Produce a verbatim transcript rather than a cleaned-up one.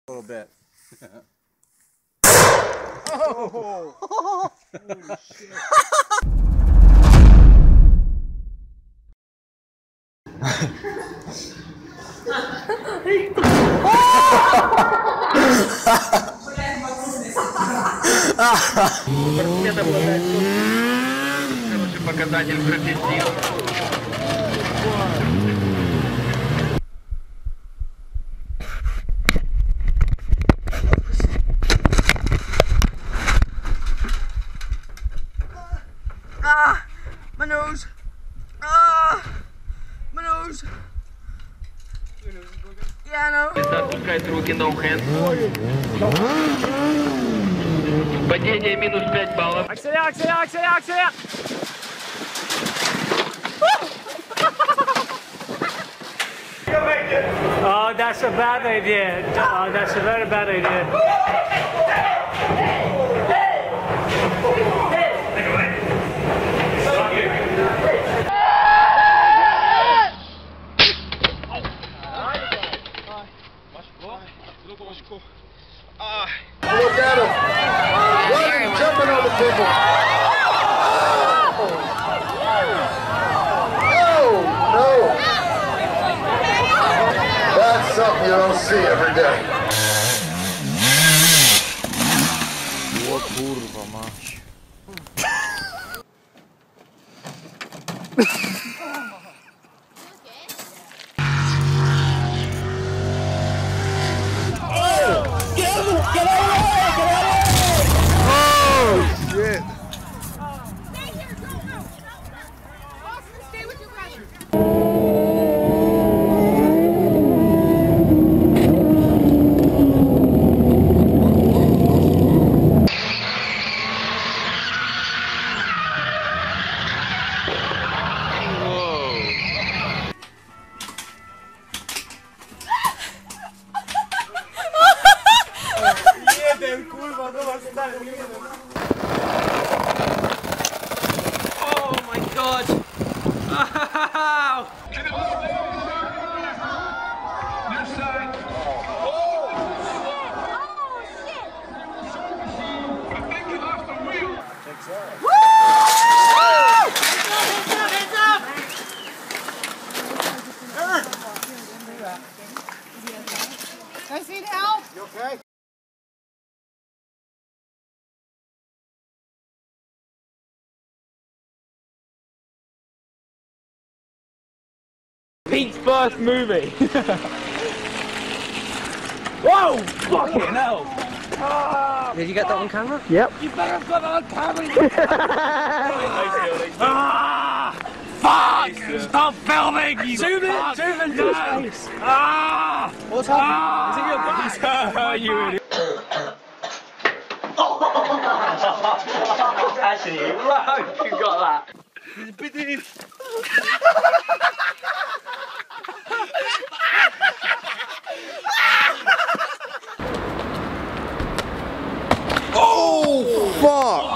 A little bit. Oh! Holy shit. Спортсмен обладает хороший показатель профессии. Ah! My nose! Ah! My nose! Yeah, I know. Отпускать руки, no hands. Падение минус пять баллов. Акселя, акселя, акселя, акселя! Oh, that's a bad idea. Oh, that's a very bad idea. Look at him! Look at him jumping on the people! Oh, no! That's something you don't see every day. O kurwa mać. Oh my god! Ow! Guys need help? You okay? Pete's first movie. Whoa! Fucking hell! Ah, Did you get that on camera? Yep. You better have got that on camera. Ah! Fuck! Stop filming! You zoom in! Zoom in! No. Ah! What's happening? Ah! Is it your body? You idiot! Actually, wow, you got that. Oh, fuck!